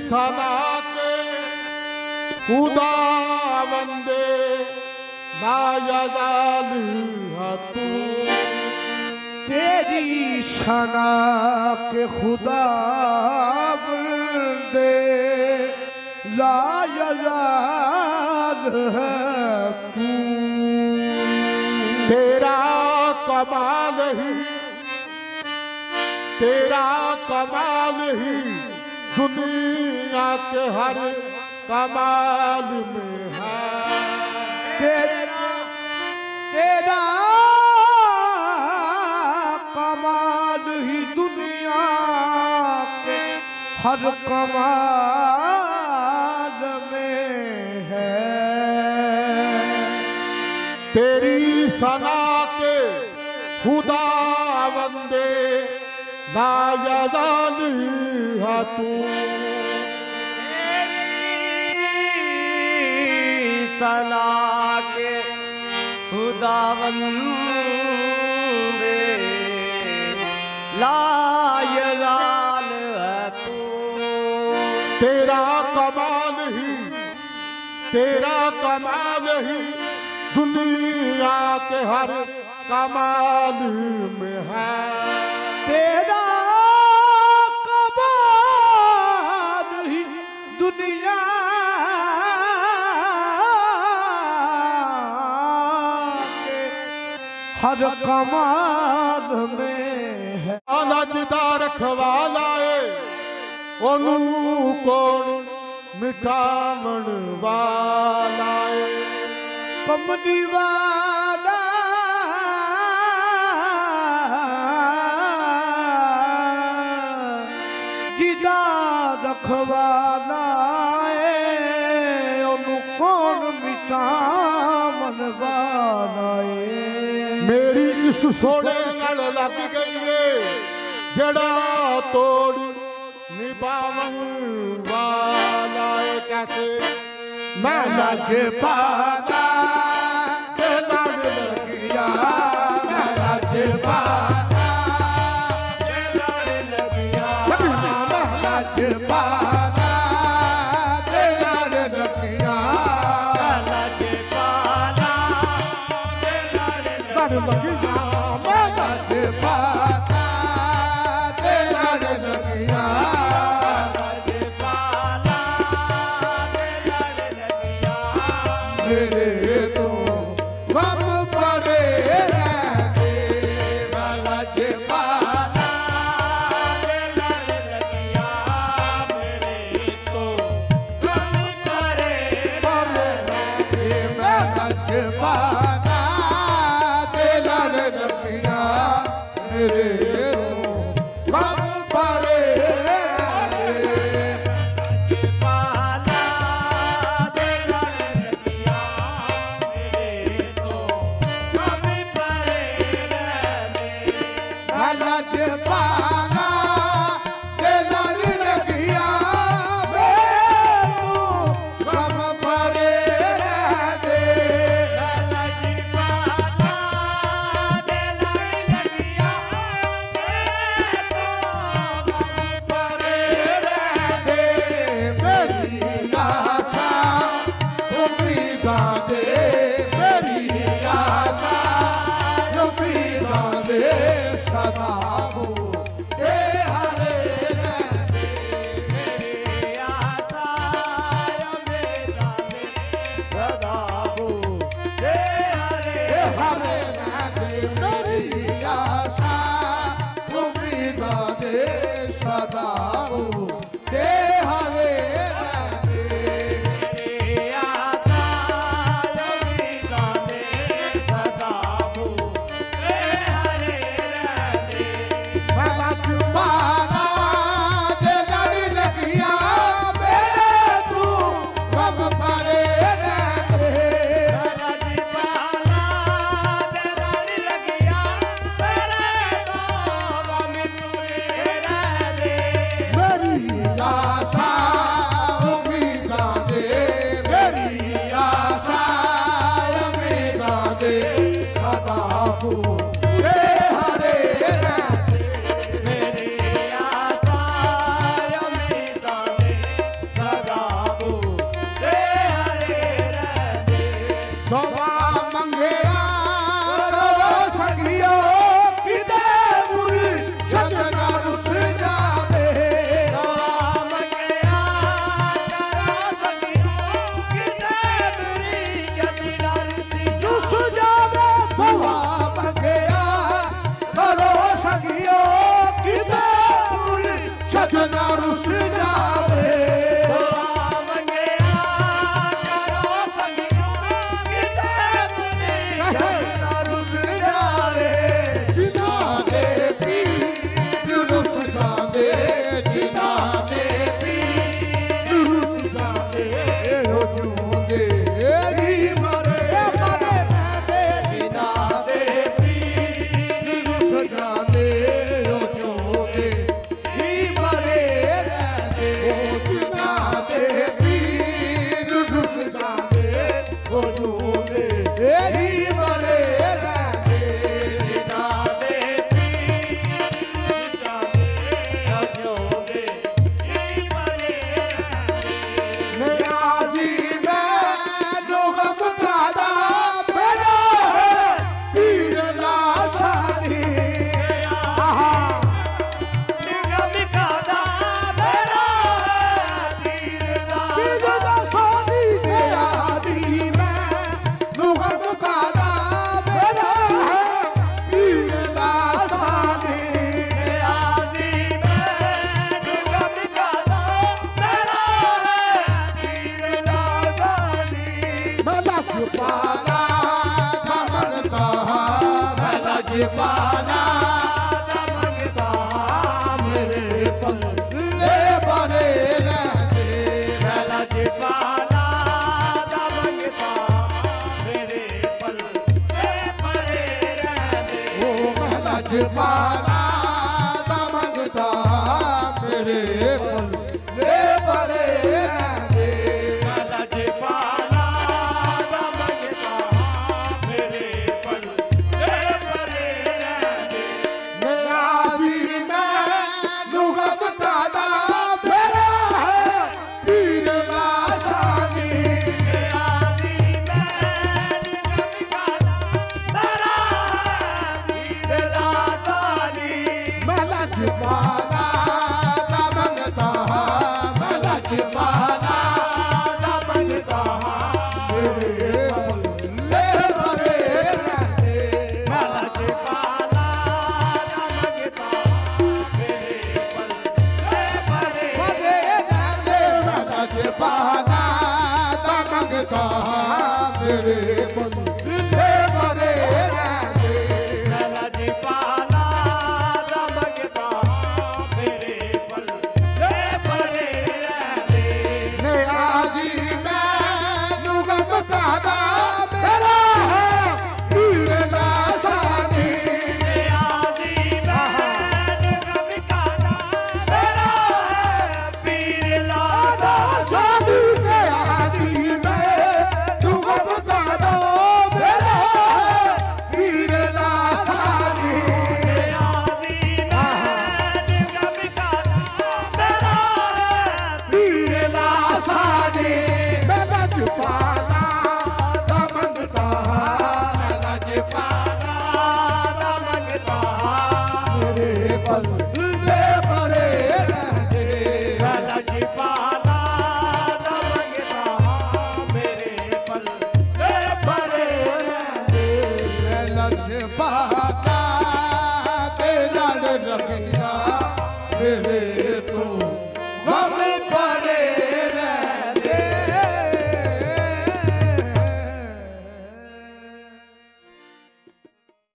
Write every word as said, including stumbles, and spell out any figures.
सना के खुदा बंदे लायजाल है तू। तेरी सना के खुदा बंदे लायजाल है तू। तेरा कमाल ही तेरा कमाल ही दुनिया के हर कमाल में है। तेरा तेरा कमाल ही दुनिया के हर कमाल में है। तेरी सना के खुदा बंदे लायजाल है तू। सना के खुदावंदे लायजाल है तू। तेरा कमाल ही तेरा कमाल ही दुनिया के हर कमाल में है। तेरा कमाल ही दुनिया के हर कमाल में है। अनजदा रखवाला है ओनू कौन मिठावण वाला है। कमली वाला जिदा रखवाला है ओनू कौन मिठावण वाला है। मेरी इस सोने गल लग गई है जड़ा तोड़ निभावन वाला है। कैसे मैं लज पाता लड़ लगिया मैं लज पाता लड़ लगिया मैं लज पाता लड़ लगिया लज पाला लड़ लगिया मैं लज पाता लड़ लगिया। मेरे तो गम पड़े रहते मैं लज पाता लड़ लगिया। मेरे तो गम करे रहते मैं लज पाता लड़ लगिया। मेरे तो गम पड़े रहते पाला लड़ लगिया। मेरे तो गम परे रहते लज पाना ते लड़ लगिया। मेरे तू गम पड़े रहते लगी पाला लड़ लगिया। मेरे तो गम परे रहते मेरी आशा उम्मीदां दे मेरी आशा उम्मीदां दे सदा हो के हरे रहते। मेरी आशा मेरा दे सदा हो हे हरे के हरे रहते मेरी आशा उम्मीदां दे सदा हो के हरे रहते। मेरी आशा मेरा दे सदा हो हे हरे रहते। मैं सखियो किते मुर्शद ना रुस जावे पाना मंगता मेरे पल्ले बने रहते मैला पाना मंगता मेरे पल्ले बने रहते ओ मैला पाना मंगता मेरे पल्ले बने रहते मैला पाना मंगता मेरे पल्ले मेरे पल्ले बने रहते मैला पाना मंगता मेरे पल्ले बने रहते मेरा जी मैं नुगम कादा मेरा है पीर लासानी मेरा जी मैं नुगम कादा मेरा है पीर लासानी मेरा जी पाता तेरा रखिया मेरे